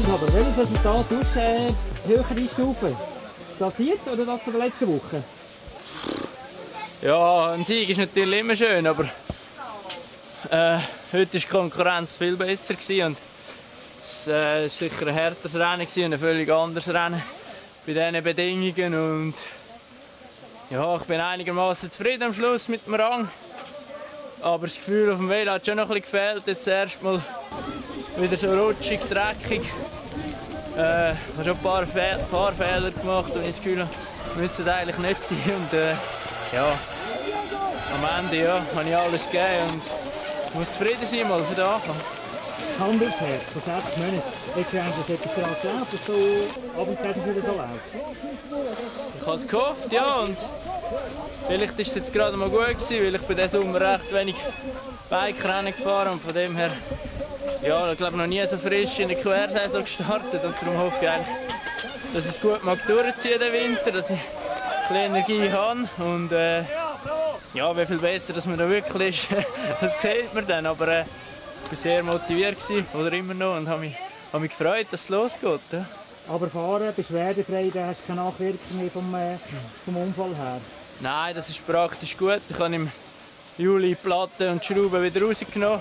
Aber welches Resultat tust du höher einstufen? Das jetzt oder das von der letzten Woche? Ja, ein Sieg ist natürlich immer schön, aber heute war die Konkurrenz viel besser und es war sicher ein härteres Rennen und ein völlig anderes Rennen bei diesen Bedingungen. Und ja, ich bin einigermaßen zufrieden am Schluss mit dem Rang. Aber das Gefühl auf dem Velo hat schon noch ein bisschen gefehlt. Jetzt erstmal wieder so rutschig, dreckig. Ich habe schon ein paar Fahrfehler gemacht und ich das Gefühl habe, müssen eigentlich nicht sein. Und ja, am Ende ja, habe ich alles gegeben und ich muss zufrieden sein mal für den Anfang. Hand aufs Herz, vor 60 Monaten. Jetzt haben Sie etwas daran gelernt, dass so abends wieder so läuft. Ich habe es gehofft, ja. Und vielleicht war es jetzt gerade mal gut gewesen, weil ich bei diesem Sommer recht wenig Bike-Rennen gefahren und von dem her, ja, ich glaube noch nie so frisch in der Quersaison gestartet und darum hoffe ich eigentlich, dass ich es gut mag durchziehen den Winter, dass ich ein bisschen Energie habe und ja, wie viel besser, dass man da wirklich ist, das sieht man dann, aber ich war sehr motiviert oder immer noch und habe mich gefreut, dass es losgeht. Ja. Aber fahren, beschwerdefrei, da hast du keine Nachwirkung mehr vom Unfall her? Nein, das ist praktisch gut. Ich habe im Juli die Platten und die Schrauben wieder rausgenommen.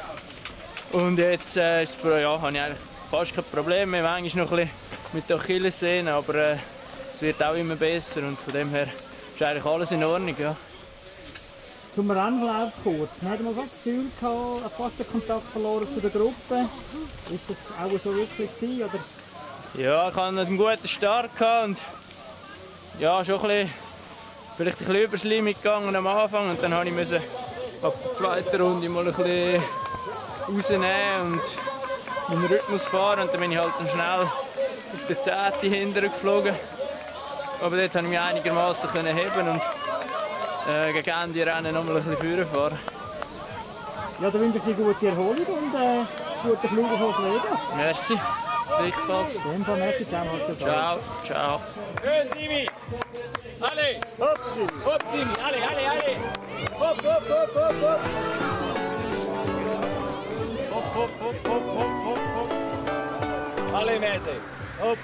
Und jetzt habe ich eigentlich fast kein Problem mehr. Manchmal noch ein bisschen mit der Achillessehne, aber es wird auch immer besser und von dem her ist eigentlich alles in Ordnung. Ja. Zum Rennlauf kurz. Man hat mal das Gefühl gehabt, fast den Kontakt verloren zu der Gruppe. Ist das auch so wirklich gewesen, oder? Ja, ich hatte einen guten Start und ja, schon vielleicht ein bisschen überschlimmig gegangen am Anfang und dann musste ich ab der zweiten Runde mal ein bisschen rausnehmen und meinen Rhythmus fahren und dann bin ich halt dann schnell auf den 10. hinterher geflogen. Aber dort konnte ich mich einigermaßen heben und gegen Ende Rennen noch mal ein bisschen vorfahren. Ja, dann wünsche ich dir gute Erholung und guten Flug auf Las Vegas. Merci, gleichfalls. In dem Fall merci zusammen. Ciao, ciao. Schön, Simi! Alle! Hopp, Simi! Hopp, Simi! Alle! Hopp, hopp, hopp, hopp, hopp! Hopp, hopp, hopp, hopp, hopp, hopp, hopp! Alle mäßig! Hopp!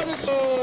Let's go!